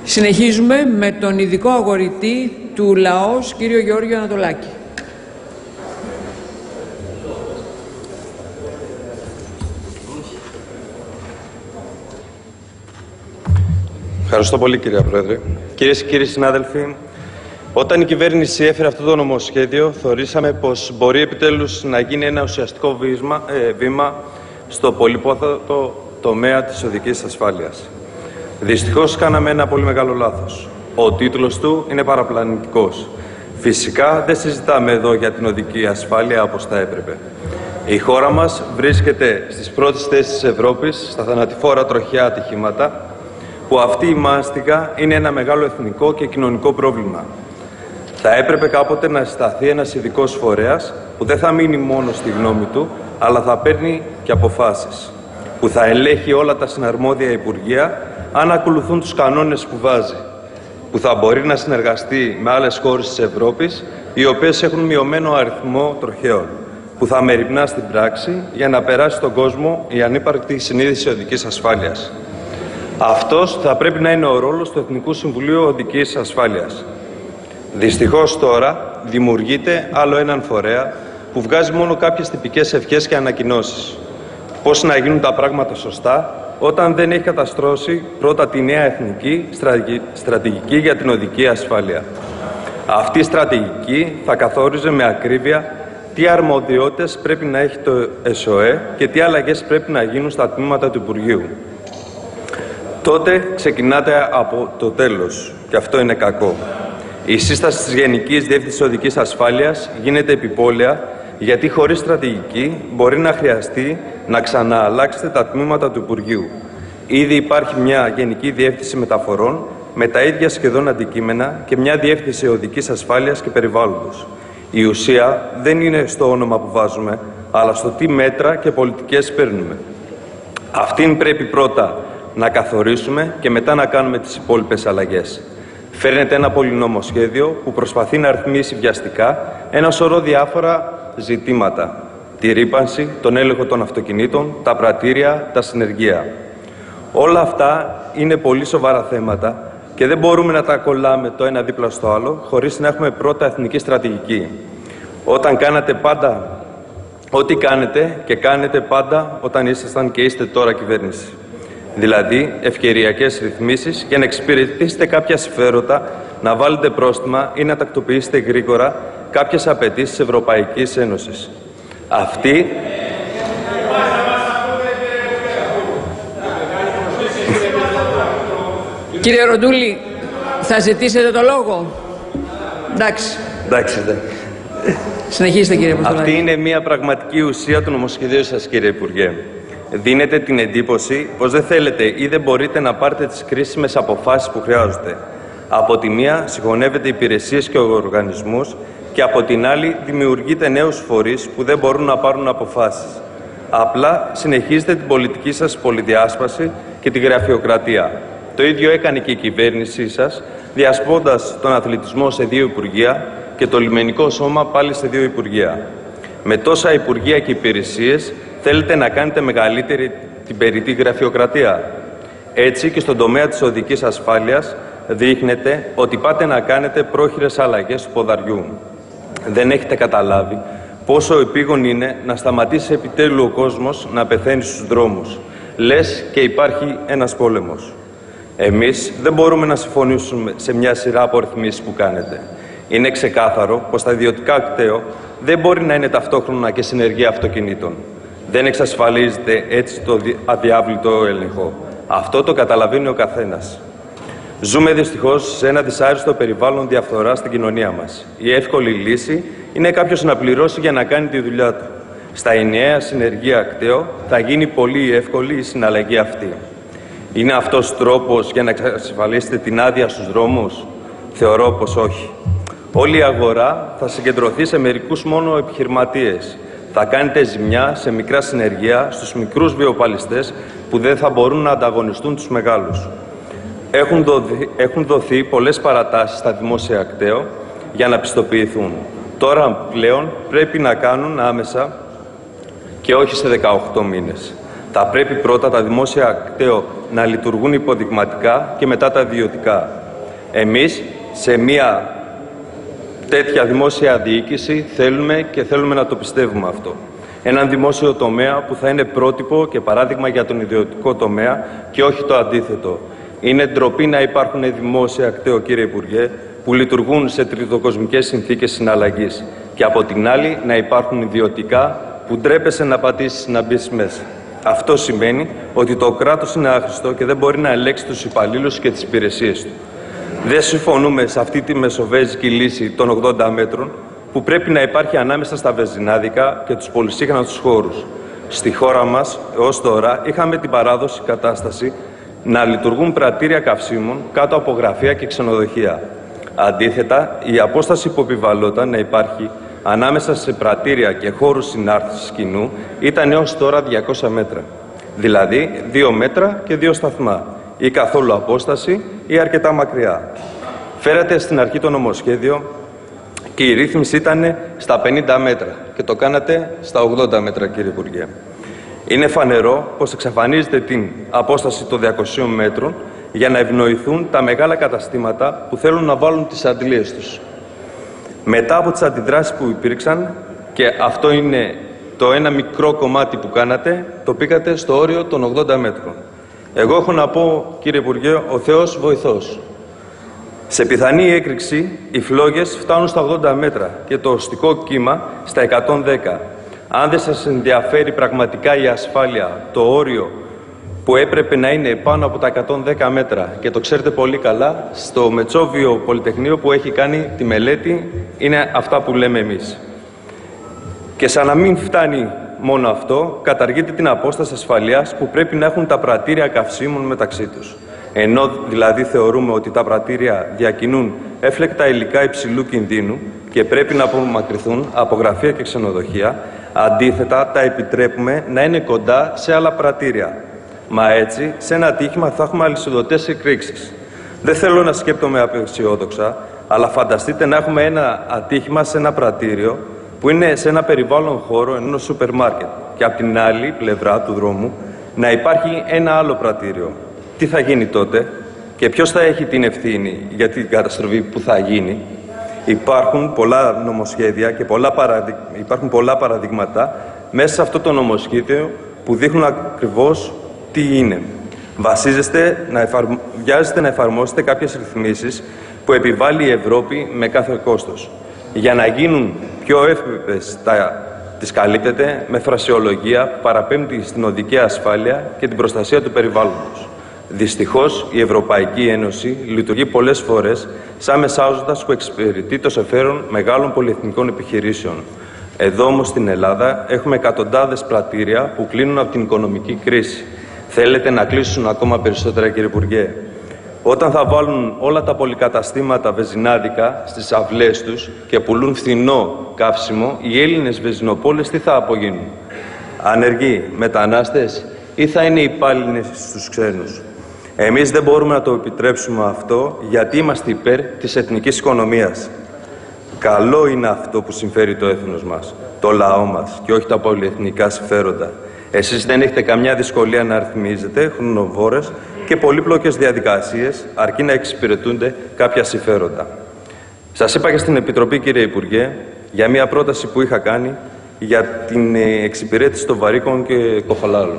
Συνεχίζουμε με τον ειδικό αγορητή του ΛΑΟΣ, κύριο Γεώργιο Ανατολάκη. Ευχαριστώ πολύ, κυρία Πρόεδρε. Κυρίες και κύριοι συνάδελφοι, όταν η κυβέρνηση έφερε αυτό το νομοσχέδιο, θεωρήσαμε πως μπορεί επιτέλους να γίνει ένα ουσιαστικό βήμα στο πολυπόθετο τομέα της οδικής ασφάλειας. Δυστυχώς κάναμε ένα πολύ μεγάλο λάθος. Ο τίτλος του είναι παραπλανητικός. Φυσικά δεν συζητάμε εδώ για την οδική ασφάλεια όπως θα έπρεπε. Η χώρα μας βρίσκεται στις πρώτες θέσεις της Ευρώπης στα θανατηφόρα τροχαία ατυχήματα, που αυτή η μάστιγα είναι ένα μεγάλο εθνικό και κοινωνικό πρόβλημα. Θα έπρεπε κάποτε να συσταθεί ένας ειδικός φορέας που δεν θα μείνει μόνο στη γνώμη του, αλλά θα παίρνει και αποφάσεις, που θα ελέγχει όλα τα συναρμόδια υπουργεία αν ακολουθούν τους κανόνες που βάζει, που θα μπορεί να συνεργαστεί με άλλες χώρες της Ευρώπης, οι οποίες έχουν μειωμένο αριθμό τροχαίων, που θα μεριμνά στην πράξη για να περάσει στον κόσμο η ανύπαρκτη συνείδηση οδικής ασφάλειας. Αυτός θα πρέπει να είναι ο ρόλος του Εθνικού Συμβουλίου Οδικής Ασφάλειας. Δυστυχώς τώρα δημιουργείται άλλο έναν φορέα που βγάζει μόνο κάποιες τυπικές ευχές και ανακοινώσεις. Πώς να γίνουν τα πράγματα σωστά όταν δεν έχει καταστρώσει πρώτα τη νέα εθνική στρατηγική για την οδική ασφάλεια. Αυτή η στρατηγική θα καθόριζε με ακρίβεια τι αρμοδιότητες πρέπει να έχει το ΕΣΟΕ και τι αλλαγές πρέπει να γίνουν στα τμήματα του Υπουργείου. Τότε ξεκινάτε από το τέλος και αυτό είναι κακό. Η σύσταση της Γενικής Διεύθυνσης Οδικής Ασφάλειας γίνεται επιπόλαια, γιατί χωρίς στρατηγική μπορεί να χρειαστεί να ξανααλλάξετε τα τμήματα του Υπουργείου. Ήδη υπάρχει μια Γενική Διεύθυνση Μεταφορών με τα ίδια σχεδόν αντικείμενα και μια Διεύθυνση Οδικής Ασφάλειας και Περιβάλλοντος. Η ουσία δεν είναι στο όνομα που βάζουμε, αλλά στο τι μέτρα και πολιτικές παίρνουμε. Αυτήν πρέπει πρώτα να καθορίσουμε και μετά να κάνουμε τις υπόλοιπες αλλαγές. Φέρνεται ένα πολυνομοσχέδιο που προσπαθεί να ρυθμίσει βιαστικά ένα σωρό διάφορα ζητήματα. Τη ρύπανση, τον έλεγχο των αυτοκινήτων, τα πρατήρια, τα συνεργεία. Όλα αυτά είναι πολύ σοβαρά θέματα και δεν μπορούμε να τα κολλάμε το ένα δίπλα στο άλλο χωρίς να έχουμε πρώτα εθνική στρατηγική. Όταν κάνατε πάντα ό,τι κάνετε και κάνετε πάντα όταν ήσασταν και είστε τώρα κυβέρνηση. Δηλαδή ευκαιριακές ρυθμίσεις για να εξυπηρετήσετε κάποια συμφέροντα, να βάλετε πρόστιμα ή να τακτοποιήσετε γρήγορα κάποιες απαιτήσεις Ευρωπαϊκής Ένωσης. Αυτή Κύριε Ροντούλη, θα ζητήσετε το λόγο? Εντάξει. Συνεχίστε, κύριε Αποστολάκη. Αυτή είναι μια πραγματική ουσία του νομοσχεδίου σας, κύριε Υπουργέ. Δίνετε την εντύπωση πως δεν θέλετε ή δεν μπορείτε να πάρετε τις κρίσιμες αποφάσεις που χρειάζονται. Από τη μία συγχωνεύετε υπηρεσίες και οργανισμούς και από την άλλη δημιουργείτε νέους φορείς που δεν μπορούν να πάρουν αποφάσεις. Απλά συνεχίζετε την πολιτική σας πολυδιάσπαση και τη γραφειοκρατία. Το ίδιο έκανε και η κυβέρνησή σας, διασπώντας τον αθλητισμό σε 2 υπουργεία και το λιμενικό σώμα πάλι σε 2 υπουργεία. Με τόσα υπουργεία και υπηρεσίες θέλετε να κάνετε μεγαλύτερη την περιττή γραφειοκρατία. Έτσι και στον τομέα της οδικής ασφάλειας δείχνετε ότι πάτε να κάνετε πρόχειρες αλλαγές του ποδαριού. Δεν έχετε καταλάβει πόσο επίγον είναι να σταματήσει επιτέλου ο κόσμος να πεθαίνει στους δρόμους. Λες και υπάρχει ένας πόλεμος. Εμείς δεν μπορούμε να συμφωνήσουμε σε μια σειρά από ρυθμίσεις που κάνετε. Είναι ξεκάθαρο πως τα ιδιωτικά κτέο δεν μπορεί να είναι ταυτόχρονα και συνεργεία αυτοκινήτων. Δεν εξασφαλίζεται έτσι το αδιάβλητο έλεγχο. Αυτό το καταλαβαίνει ο καθένας. Ζούμε δυστυχώς σε ένα δυσάρεστο περιβάλλον διαφθοράς στην κοινωνία μας. Η εύκολη λύση είναι κάποιος να πληρώσει για να κάνει τη δουλειά του. Στα ενιαία συνεργεία κτέο θα γίνει πολύ εύκολη η συναλλαγή αυτή. Είναι αυτός τρόπος για να εξασφαλίσετε την άδεια στους δρόμους? Θεωρώ πως όχι. Όλη η αγορά θα συγκεντρωθεί σε μερικούς μόνο επιχειρηματίες. Θα κάνετε ζημιά σε μικρά συνεργεία, στους μικρούς βιοπαλιστές που δεν θα μπορούν να ανταγωνιστούν τους μεγάλους. Έχουν δοθεί πολλές παρατάσεις στα δημόσια κτέο για να πιστοποιηθούν. Τώρα πλέον πρέπει να κάνουν άμεσα και όχι σε 18 μήνες. Θα πρέπει πρώτα τα δημόσια κτέο να λειτουργούν υποδειγματικά και μετά τα ιδιωτικά. Εμείς σε μια τέτοια δημόσια διοίκηση θέλουμε να το πιστεύουμε αυτό. Έναν δημόσιο τομέα που θα είναι πρότυπο και παράδειγμα για τον ιδιωτικό τομέα και όχι το αντίθετο. Είναι ντροπή να υπάρχουν δημόσια κτέο, κύριε Υπουργέ, που λειτουργούν σε τριτοκοσμικές συνθήκες συναλλαγής και από την άλλη να υπάρχουν ιδιωτικά που ντρέπεσαι να πατήσεις να μπεις μέσα. Αυτό σημαίνει ότι το κράτος είναι άχρηστο και δεν μπορεί να ελέγξει τους υπαλλήλους και τις υπηρεσίες του. Δεν συμφωνούμε σε αυτή τη μεσοβέζικη λύση των 80 μέτρων που πρέπει να υπάρχει ανάμεσα στα βενζινάδικα και τους πολυσύχνατους χώρους. Στη χώρα μας, έως τώρα, είχαμε την παράδοση κατάσταση να λειτουργούν πρατήρια καυσίμων κάτω από γραφεία και ξενοδοχεία. Αντίθετα, η απόσταση που επιβαλλόταν να υπάρχει ανάμεσα σε πρατήρια και χώρους συνάρτησης κοινού ήταν έως τώρα 200 μέτρα. Δηλαδή 2 μέτρα και 2 σταθμά, ή καθόλου απόσταση ή αρκετά μακριά. Φέρατε στην αρχή το νομοσχέδιο και η ρύθμιση ήταν στα 50 μέτρα και το κάνατε στα 80 μέτρα, κύριε Υπουργέ. Είναι φανερό πως εξαφανίζετε την απόσταση των 200 μέτρων για να ευνοηθούν τα μεγάλα καταστήματα που θέλουν να βάλουν τις αντλίες τους. Μετά από τις αντιδράσεις που υπήρξαν, και αυτό είναι το ένα μικρό κομμάτι που κάνατε, το πήγατε στο όριο των 80 μέτρων. Εγώ έχω να πω, κύριε Υπουργέ, ο Θεός βοηθός. Σε πιθανή έκρηξη, οι φλόγες φτάνουν στα 80 μέτρα και το οστικό κύμα στα 110. Αν δεν σας ενδιαφέρει πραγματικά η ασφάλεια, το όριο που έπρεπε να είναι πάνω από τα 110 μέτρα, και το ξέρετε πολύ καλά, στο Μετσόβιο Πολυτεχνείο που έχει κάνει τη μελέτη, είναι αυτά που λέμε εμείς. Και σαν να μην φτάνει μόνο αυτό, καταργείται την απόσταση ασφαλείας που πρέπει να έχουν τα πρατήρια καυσίμων μεταξύ τους. Ενώ δηλαδή θεωρούμε ότι τα πρατήρια διακινούν έφλεκτα υλικά υψηλού κινδύνου και πρέπει να απομακρυνθούν από γραφεία και ξενοδοχεία, αντίθετα τα επιτρέπουμε να είναι κοντά σε άλλα πρατήρια. Μα έτσι, σε ένα ατύχημα θα έχουμε αλυσιδωτές εκρήξεις. Δεν θέλω να σκέπτομαι απεσιόδοξα, αλλά φανταστείτε να έχουμε ένα ατύχημα σε ένα πρατήριο που είναι σε ένα περιβάλλον χώρο ενός σούπερ μάρκετ και από την άλλη πλευρά του δρόμου να υπάρχει ένα άλλο πρατήριο. Τι θα γίνει τότε και ποιος θα έχει την ευθύνη για την καταστροφή που θα γίνει? Υπάρχουν πολλά νομοσχέδια και υπάρχουν πολλά παραδείγματα μέσα σε αυτό το νομοσχέδιο που δείχνουν ακριβώς τι είναι. Βιάζεστε να εφαρμόσετε κάποιες ρυθμίσεις που επιβάλλει η Ευρώπη με κάθε κόστος. Για να γίνουν πιο εύπεπτες τις καλύπτεται με φρασιολογία που παραπέμπτει στην οδική ασφάλεια και την προστασία του περιβάλλοντος. Δυστυχώς, η Ευρωπαϊκή Ένωση λειτουργεί πολλές φορές σαν μεσάζοντας που εξυπηρετεί το συμφέρον μεγάλων πολυεθνικών επιχειρήσεων. Εδώ όμως στην Ελλάδα έχουμε εκατοντάδες πρατήρια που κλείνουν από την οικονομική κρίση. Θέλετε να κλείσουν ακόμα περισσότερα, κύριε Υπουργέ? Όταν θα βάλουν όλα τα πολυκαταστήματα βενζινάδικα στις αυλές τους και πουλούν φθηνό καύσιμο, οι Έλληνες βενζινοπόλες τι θα απογίνουν? Ανεργοί, μετανάστες ή θα είναι υπάλληλοι στους ξένους? Εμείς δεν μπορούμε να το επιτρέψουμε αυτό, γιατί είμαστε υπέρ της εθνικής οικονομίας. Καλό είναι αυτό που συμφέρει το έθνος μας, το λαό μας και όχι τα πολυεθνικά συμφέροντα. Εσείς δεν έχετε καμιά δυσκολία να ρυθμίζετε χρονοβόρες και πολύπλοκες διαδικασίες, αρκεί να εξυπηρετούνται κάποια συμφέροντα. Σας είπα και στην Επιτροπή, κύριε Υπουργέ, για μια πρόταση που είχα κάνει για την εξυπηρέτηση των βαρύκων και κοφαλάλων.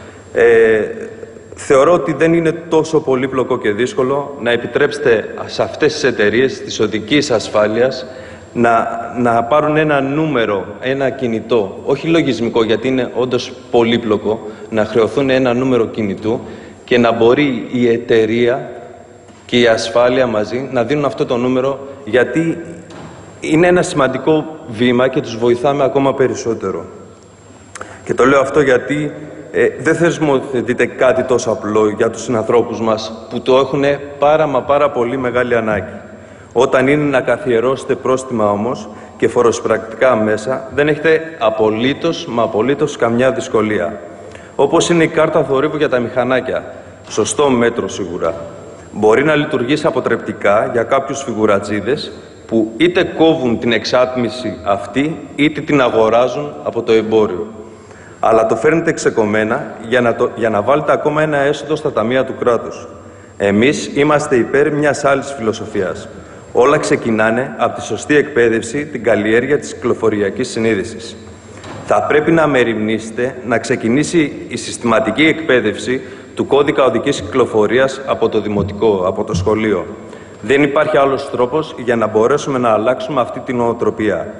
Θεωρώ ότι δεν είναι τόσο πολύπλοκο και δύσκολο να επιτρέψετε σε αυτές τις εταιρείες της οδικής ασφάλειας να πάρουν ένα νούμερο, ένα κινητό, όχι λογισμικό γιατί είναι όντως πολύπλοκο, να χρεωθούν ένα νούμερο κινητού και να μπορεί η εταιρεία και η ασφάλεια μαζί να δίνουν αυτό το νούμερο, γιατί είναι ένα σημαντικό βήμα και τους βοηθάμε ακόμα περισσότερο. Και το λέω αυτό γιατί δεν θεσμοθετείτε κάτι τόσο απλό για τους συνανθρώπους μας που το έχουν πάρα πολύ μεγάλη ανάγκη. Όταν είναι να καθιερώσετε πρόστιμα όμως και φοροσπρακτικά μέσα, δεν έχετε απολύτως καμιά δυσκολία. Όπως είναι η κάρτα θορύβου για τα μηχανάκια. Σωστό μέτρο σίγουρα. Μπορεί να λειτουργήσει αποτρεπτικά για κάποιους φιγουρατζίδες που είτε κόβουν την εξάτμιση αυτή, είτε την αγοράζουν από το εμπόριο. Αλλά το φέρνετε ξεκομμένα για να βάλετε ακόμα ένα έσοδο στα ταμεία του κράτους. Εμείς είμαστε υπέρ μιας άλλης φιλοσοφίας. Όλα ξεκινάνε από τη σωστή εκπαίδευση, την καλλιέργεια της κυκλοφοριακής συνείδησης. Θα πρέπει να μεριμνήσετε να ξεκινήσει η συστηματική εκπαίδευση του κώδικα οδικής κυκλοφορίας από το δημοτικό, από το σχολείο. Δεν υπάρχει άλλος τρόπος για να μπορέσουμε να αλλάξουμε αυτή την νοοτροπία.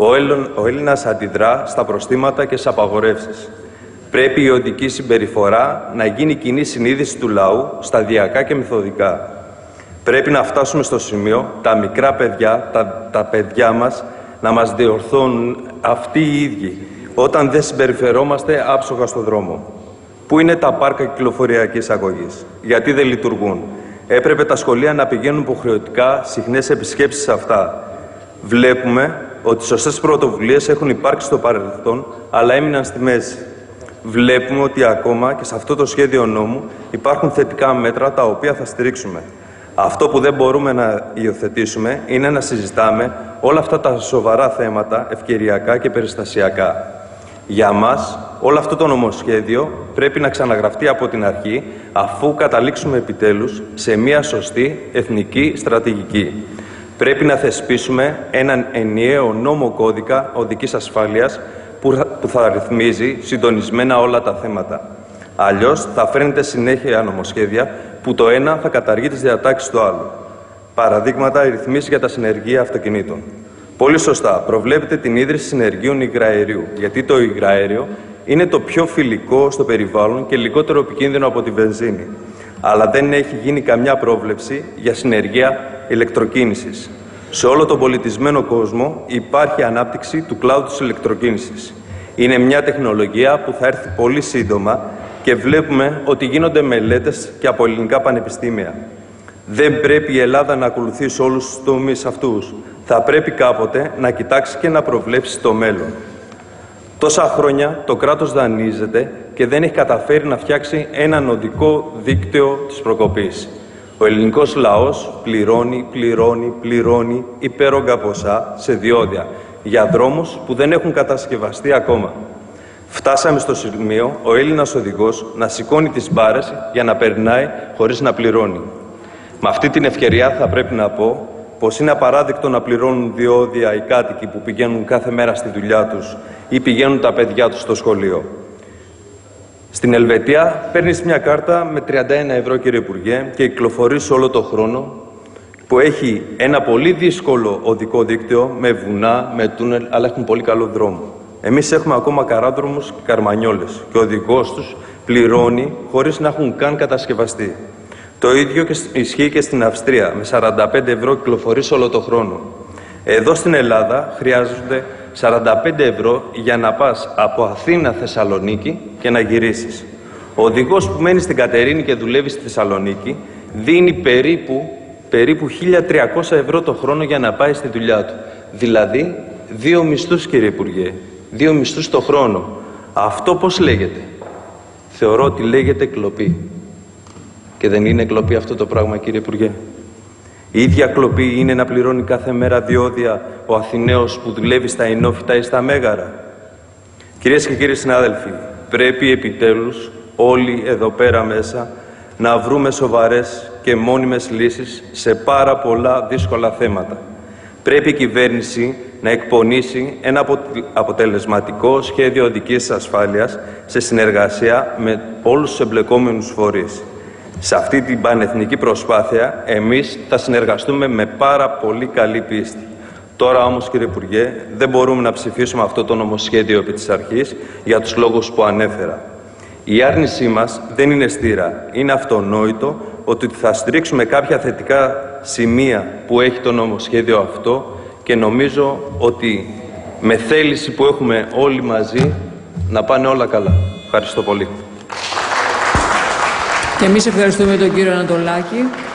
Ο Έλληνας αντιδρά στα προστήματα και στις απαγορεύσεις. Πρέπει η οδική συμπεριφορά να γίνει κοινή συνείδηση του λαού, σταδιακά και μεθοδικά. Πρέπει να φτάσουμε στο σημείο τα μικρά παιδιά, τα παιδιά μας, να μας διορθώνουν αυτοί οι ίδιοι, όταν δεν συμπεριφερόμαστε άψογα στον δρόμο. Πού είναι τα πάρκα κυκλοφοριακής αγωγής? Γιατί δεν λειτουργούν? Έπρεπε τα σχολεία να πηγαίνουν υποχρεωτικά συχνές επισκέψεις σε αυτά. Βλέπουμε ότι σωστές πρωτοβουλίες έχουν υπάρξει στο παρελθόν, αλλά έμειναν στη μέση. Βλέπουμε ότι ακόμα και σε αυτό το σχέδιο νόμου υπάρχουν θετικά μέτρα τα οποία θα στηρίξουμε. Αυτό που δεν μπορούμε να υιοθετήσουμε είναι να συζητάμε όλα αυτά τα σοβαρά θέματα ευκαιριακά και περιστασιακά. Για μας, όλο αυτό το νομοσχέδιο πρέπει να ξαναγραφτεί από την αρχή, αφού καταλήξουμε επιτέλους σε μια σωστή εθνική στρατηγική. Πρέπει να θεσπίσουμε έναν ενιαίο νόμο κώδικα οδικής ασφάλειας που θα ρυθμίζει συντονισμένα όλα τα θέματα. Αλλιώς θα φέρνετε συνέχεια νομοσχέδια που το ένα θα καταργεί τις διατάξεις του άλλου. Παραδείγματα, οι ρυθμίσεις για τα συνεργεία αυτοκινήτων. Πολύ σωστά, προβλέπετε την ίδρυση συνεργείων υγραερίου, γιατί το υγραέριο είναι το πιο φιλικό στο περιβάλλον και λιγότερο επικίνδυνο από τη βενζίνη. Αλλά δεν έχει γίνει καμιά πρόβλεψη για συνεργεία ηλεκτροκίνησης. Σε όλο τον πολιτισμένο κόσμο υπάρχει ανάπτυξη του κλάδου της ηλεκτροκίνησης. Είναι μια τεχνολογία που θα έρθει πολύ σύντομα και βλέπουμε ότι γίνονται μελέτες και από ελληνικά πανεπιστήμια. Δεν πρέπει η Ελλάδα να ακολουθήσει όλους τους τομείς αυτούς. Θα πρέπει κάποτε να κοιτάξει και να προβλέψει το μέλλον. Τόσα χρόνια το κράτος δανείζεται και δεν έχει καταφέρει να φτιάξει έναν οδικό δίκτυο της προκοπής. Ο ελληνικός λαός πληρώνει υπέρογκα ποσά σε διόδια για δρόμους που δεν έχουν κατασκευαστεί ακόμα. Φτάσαμε στο σημείο ο Έλληνας οδηγός να σηκώνει τις μπάρες για να περνάει χωρίς να πληρώνει. Με αυτή την ευκαιρία θα πρέπει να πω πως είναι απαράδεκτο να πληρώνουν διόδια οι κάτοικοι που πηγαίνουν κάθε μέρα στη δουλειά τους ή πηγαίνουν τα παιδιά τους στο σχολείο. Στην Ελβετία παίρνεις μια κάρτα με 31 ευρώ, κύριε Υπουργέ, και κυκλοφορείς όλο το χρόνο, που έχει ένα πολύ δύσκολο οδικό δίκτυο με βουνά, με τούνελ, αλλά έχουν πολύ καλό δρόμο. Εμείς έχουμε ακόμα καράδρομους και καρμανιόλες και ο οδηγός τους πληρώνει χωρίς να έχουν καν κατασκευαστεί. Το ίδιο και ισχύει και στην Αυστρία. Με 45 ευρώ κυκλοφορείς όλο το χρόνο. Εδώ στην Ελλάδα χρειάζονται 45 ευρώ για να πας από Αθήνα Θεσσαλονίκη και να γυρίσεις. Ο οδηγός που μένει στην Κατερίνη και δουλεύει στη Θεσσαλονίκη δίνει περίπου 1.300 ευρώ το χρόνο για να πάει στη δουλειά του. Δηλαδή 2 μισθούς, κύριε Υπουργέ. 2 μισθούς το χρόνο. Αυτό πώς λέγεται? Θεωρώ ότι λέγεται κλοπή. Και δεν είναι κλοπή αυτό το πράγμα, κύριε Υπουργέ? Η ίδια κλοπή είναι να πληρώνει κάθε μέρα διόδια ο Αθηναίος που δουλεύει στα Ινόφυτα ή στα Μέγαρα? Κυρίες και κύριοι συνάδελφοι, πρέπει επιτέλους όλοι εδώ πέρα μέσα να βρούμε σοβαρές και μόνιμες λύσεις σε πάρα πολλά δύσκολα θέματα. Πρέπει η κυβέρνηση να εκπονήσει ένα αποτελεσματικό σχέδιο οδικής ασφάλειας σε συνεργασία με όλους τους εμπλεκόμενους φορείς. Σε αυτή την πανεθνική προσπάθεια εμείς θα συνεργαστούμε με πάρα πολύ καλή πίστη. Τώρα όμως, κύριε Υπουργέ, δεν μπορούμε να ψηφίσουμε αυτό το νομοσχέδιο επί της αρχής για τους λόγους που ανέφερα. Η άρνησή μας δεν είναι στήρα. Είναι αυτονόητο ότι θα στηρίξουμε κάποια θετικά σημεία που έχει το νομοσχέδιο αυτό και νομίζω ότι με θέληση που έχουμε όλοι μαζί να πάνε όλα καλά. Ευχαριστώ πολύ. Και εμείς ευχαριστούμε τον κύριο Ανατολάκη.